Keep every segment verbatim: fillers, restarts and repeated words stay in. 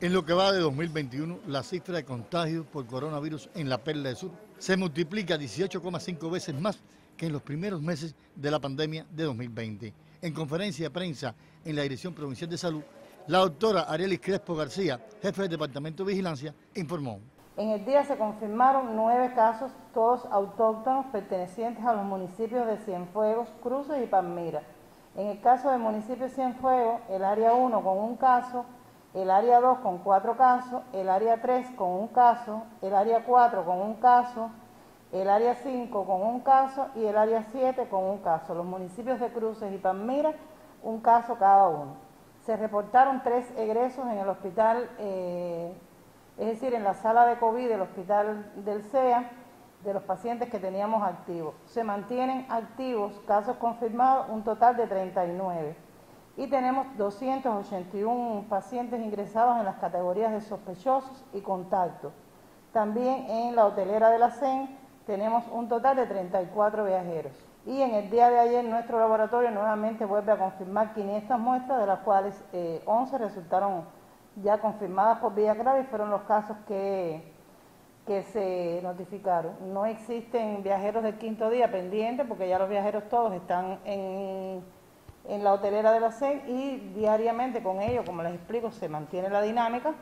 En lo que va de dos mil veintiuno, la cifra de contagios por coronavirus en la Perla del Sur se multiplica dieciocho coma cinco veces más que en los primeros meses de la pandemia de dos mil veinte. En conferencia de prensa en la Dirección Provincial de Salud, la doctora Arelis Crespo García, jefe del Departamento de Vigilancia, informó. En el día se confirmaron nueve casos, todos autóctonos pertenecientes a los municipios de Cienfuegos, Cruces y Palmira. En el caso del municipio de Cienfuegos, el área uno con un caso, el área dos con cuatro casos, el área tres con un caso, el área cuatro con un caso, el área cinco con un caso y el área siete con un caso. Los municipios de Cruces y Palmira, un caso cada uno. Se reportaron tres egresos en el hospital, eh, es decir, en la sala de COVID del hospital del C E A, de los pacientes que teníamos activos. Se mantienen activos, casos confirmados, un total de treinta y nueve. Y tenemos doscientos ochenta y uno pacientes ingresados en las categorías de sospechosos y contactos. También en la hotelera de la C E N tenemos un total de treinta y cuatro viajeros. Y en el día de ayer nuestro laboratorio nuevamente vuelve a confirmar quinientas muestras, de las cuales eh, once resultaron ya confirmadas por vía grave y fueron los casos que, que se notificaron. No existen viajeros del quinto día pendientes porque ya los viajeros todos están en... en la hotelera de la C E N y diariamente con ellos, como les explico, se mantiene la dinámica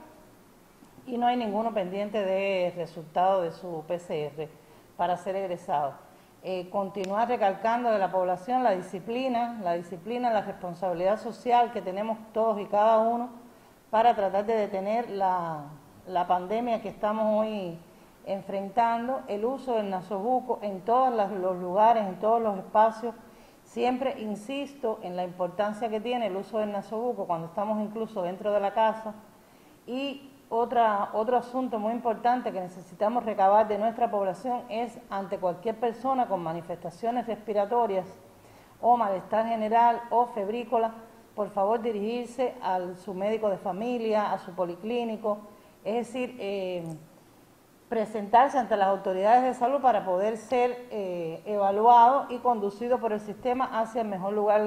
y no hay ninguno pendiente de resultado de su P C R para ser egresado. Eh, continuar recalcando de la población la disciplina, la disciplina, la responsabilidad social que tenemos todos y cada uno para tratar de detener la, la pandemia que estamos hoy enfrentando, el uso del nasobuco en todos los lugares, en todos los espacios. Siempre insisto en la importancia que tiene el uso del nasobuco cuando estamos incluso dentro de la casa. Y otra, otro asunto muy importante que necesitamos recabar de nuestra población es, ante cualquier persona con manifestaciones respiratorias o malestar general o febrícola, por favor dirigirse a su médico de familia, a su policlínico, es decir, eh, presentarse ante las autoridades de salud para poder ser eh, evaluado y conducido por el sistema hacia el mejor lugar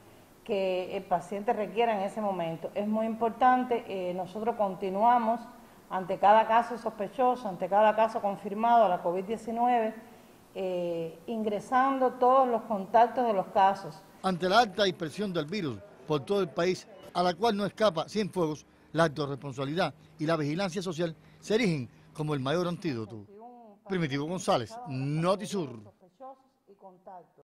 que el paciente requiera en ese momento. Es muy importante, eh, nosotros continuamos ante cada caso sospechoso, ante cada caso confirmado a la COVID diecinueve, eh, ingresando todos los contactos de los casos. Ante la alta dispersión del virus por todo el país, a la cual no escapa Cienfuegos, la autorresponsabilidad y la vigilancia social se erigen como el mayor antídoto. Primitivo González, Notisur.